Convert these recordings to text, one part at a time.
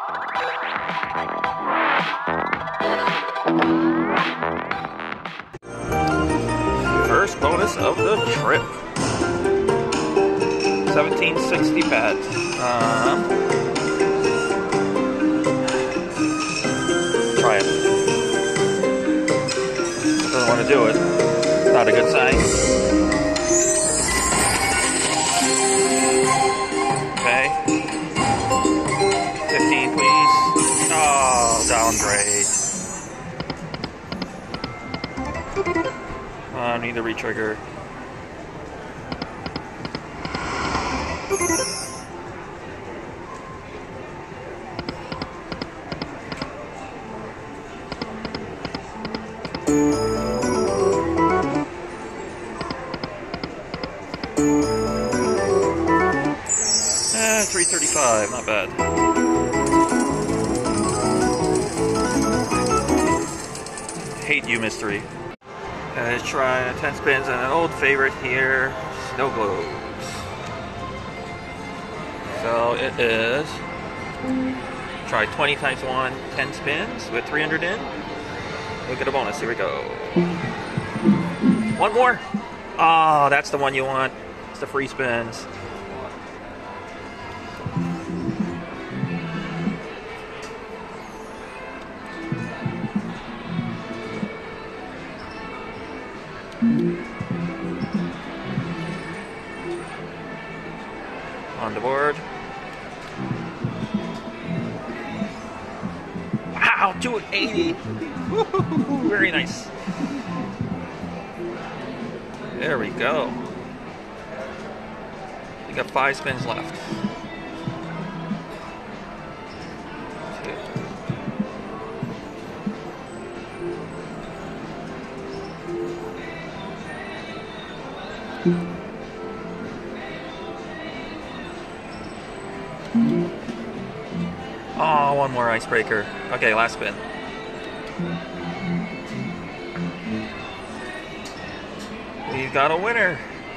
First bonus of the trip. 1760 bet. Try it. Doesn't want to do it. Not a good sign. Okay. 15, please. Oh, downgrade. I need to re-trigger. $335, not bad. Hate you, mystery. Let's try 10 spins and an old favorite here, snow globes. So it is, try 20 times 1, 10 spins with 300 in. We'll get a bonus, here we go. One more. Oh, that's the one you want. It's the free spins. On the board. Wow, 280. Woo-hoo-hoo-hoo. Very nice. There we go. We got 5 spins left. Oh, one more icebreaker. Okay, last spin. We've got a winner.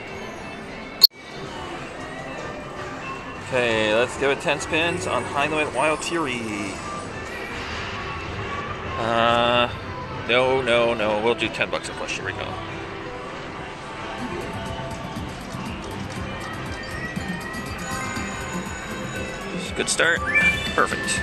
Okay, let's give it 10 spins on High Limit Wild Fury. No. We'll do $10 a flush. Here we go. Good start. Perfect.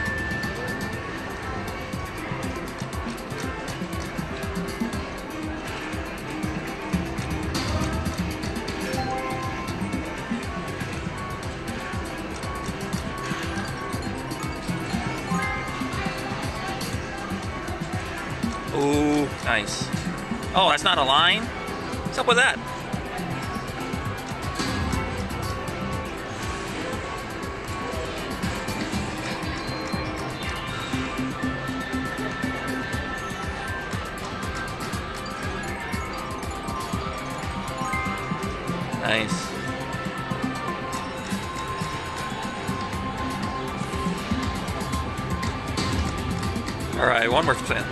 Ooh, nice. Oh, that's not a line? What's up with that? Nice. Alright, one more spin.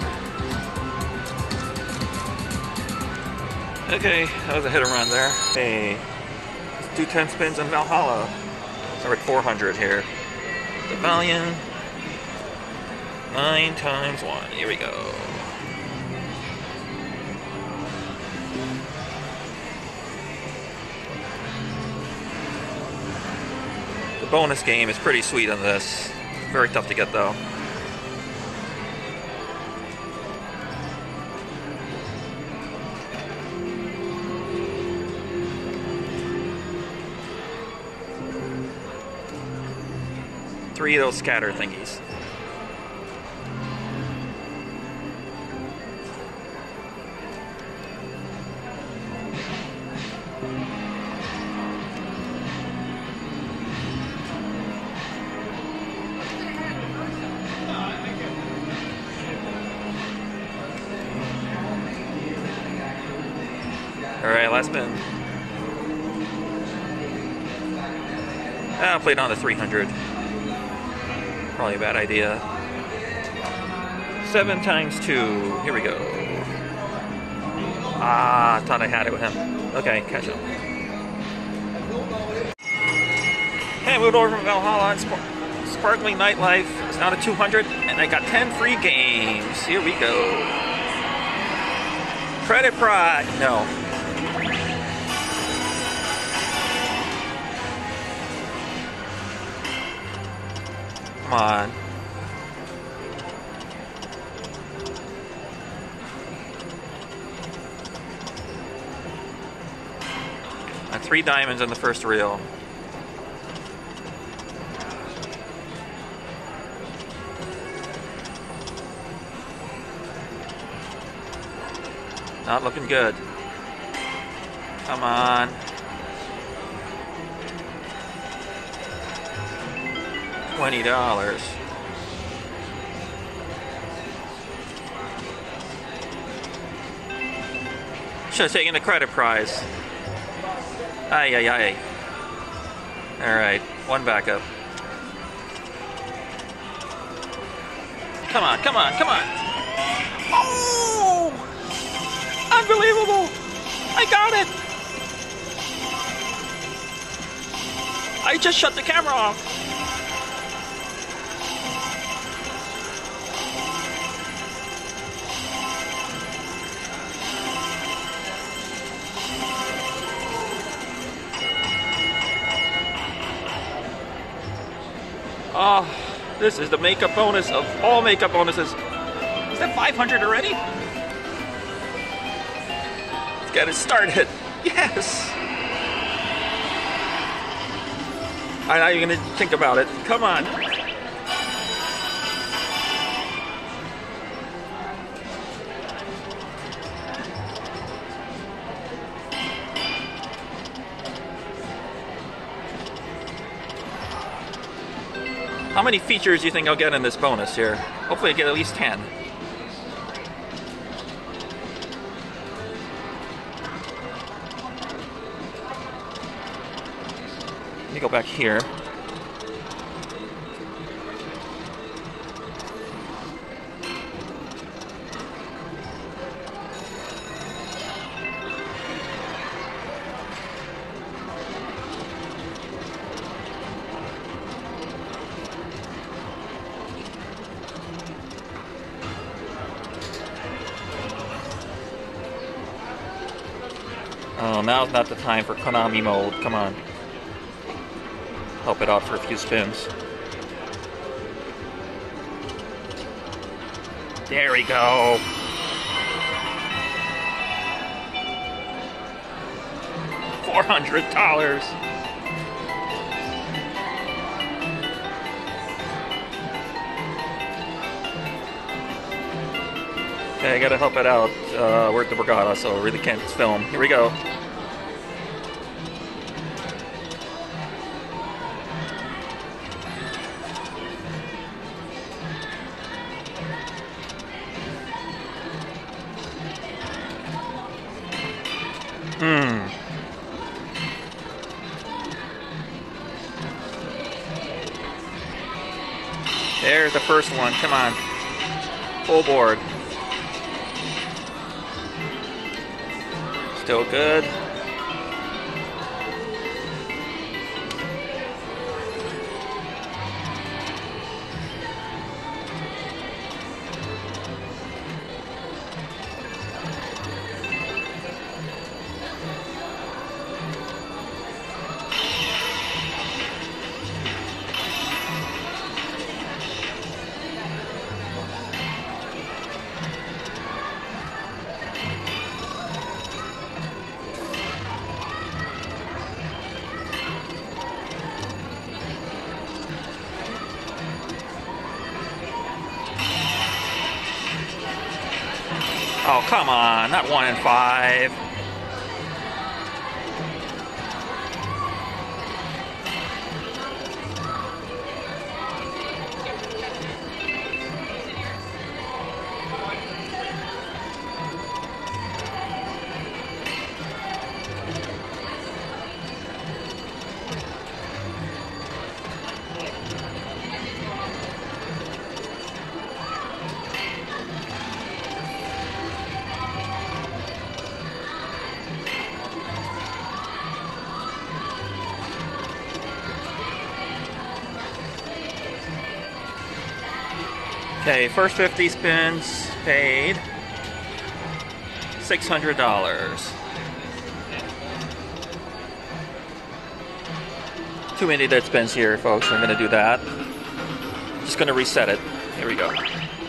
Okay, that was a hit and run there. Hey, let's do 10 spins on Valhalla. So we're at 400 here. The Valiant. 9 times 1. Here we go. The bonus game is pretty sweet on this. Very tough to get though. Three of those scatter thingies. Alright, last spin. I'll play it on the 300. Probably a bad idea. 7 times 2. Here we go. Ah, I thought I had it with him. Okay, catch up. Okay, moved over from Valhalla and Sparkling Nightlife. It's down to 200, and I got 10 free games. Here we go. Credit prize. No. Come on. And 3 diamonds in the first reel. Not looking good. Come on. $20. Should have taken the credit prize. Ay, ay, ay. Alright, 1 backup. Come on, come on, come on. Oh! Unbelievable! I got it! I just shut the camera off. Oh, this is the makeup bonus of all makeup bonuses. Is that 500 already? Let's get it started. Yes! I know you're gonna think about it. Come on. How many features do you think I'll get in this bonus here? Hopefully I get at least 10. Let me go back here. Oh, now's not the time for Konami mode. Come on. Help it out for a few spins. There we go. $400. Okay, I gotta help it out. We're at the Borgata, so I really can't film. Here we go. There's the first one. Come on. Full board. Still good. Oh, come on, not 1 in 5. Okay, first 50 spins paid $600. Too many dead spins here, folks. I'm going to do that. Just going to reset it. Here we go.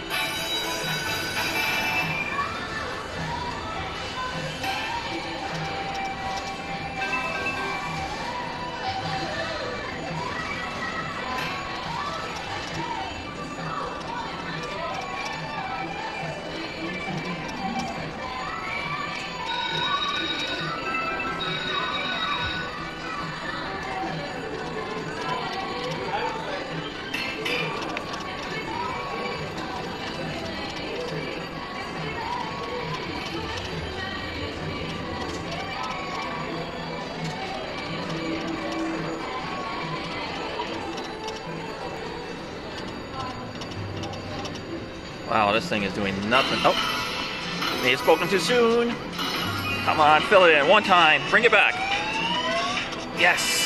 Wow, this thing is doing nothing. Oh, may have spoken too soon. Come on, fill it in one time. Bring it back. Yes.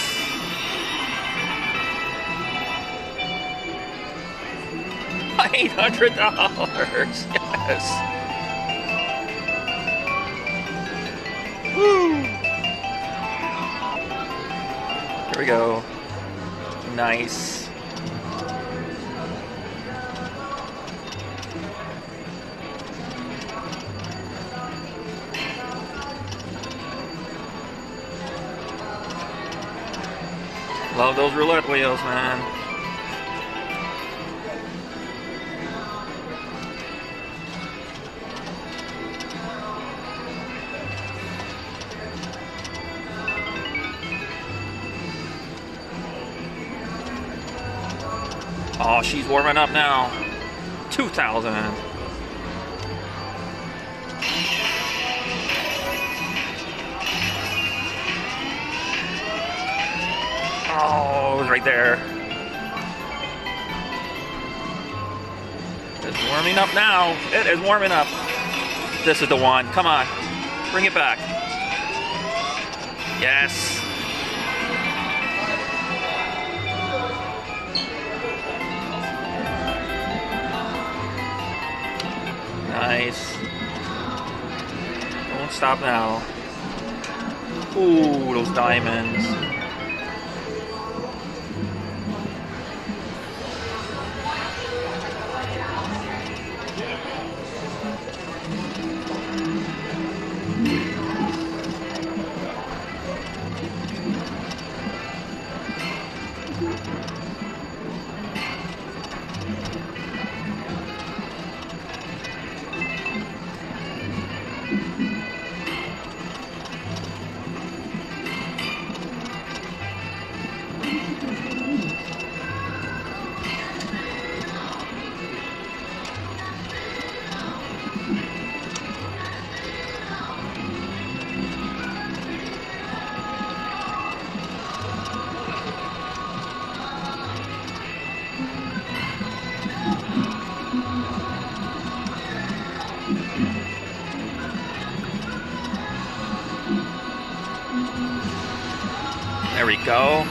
$800. Yes. Woo. Here we go. Nice. Love those roulette wheels, man. Oh, she's warming up now. 2,000. Oh, it was right there. It's warming up now. It is warming up. This is the one. Come on. Bring it back. Yes. Nice. Don't stop now. Ooh, those diamonds. There we go.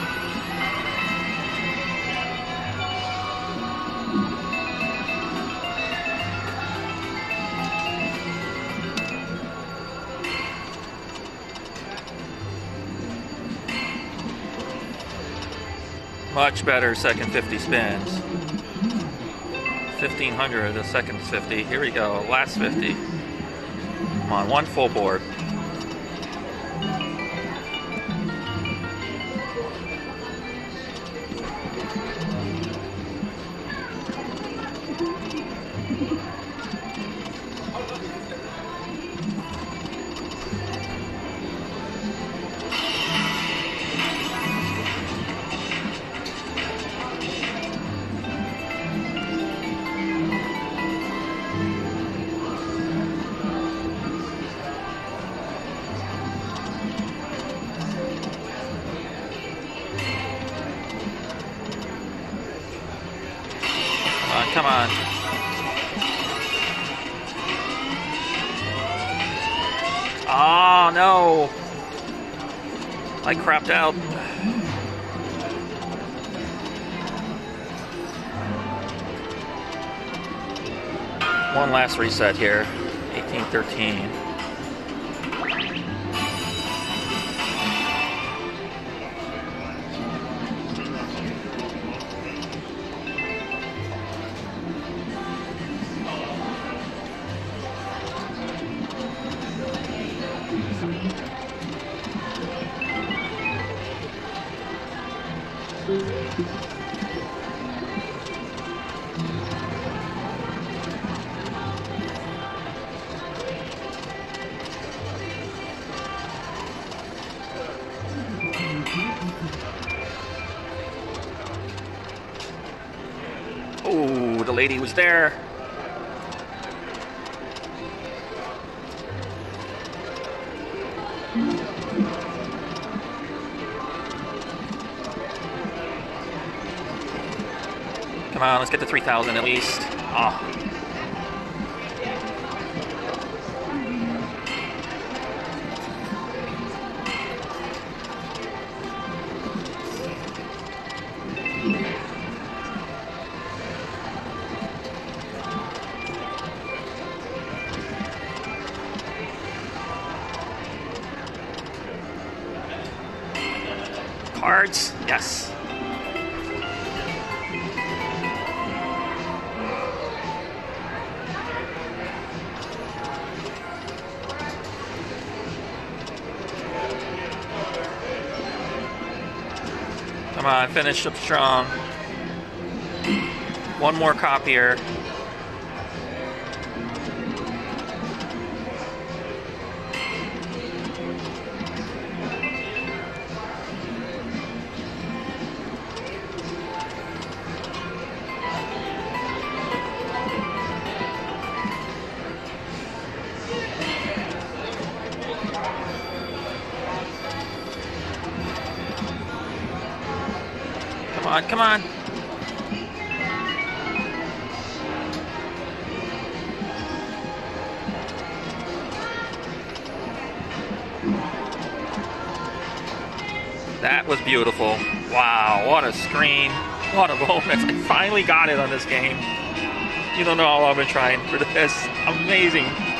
Much better second 50 spins. 1,500, the second 50. Here we go, last 50. Come on, one full board. Come on. Oh, no. I crapped out. One last reset here. 1813. Oh, the lady was there. Come on, let's get to 3,000 at least. Oh. Cards, yes. Come on, finish up strong. One more copier. Come on, come on. That was beautiful. Wow, what a screen. What a bonus. I finally got it on this game. You don't know how long I've been trying for this. Amazing.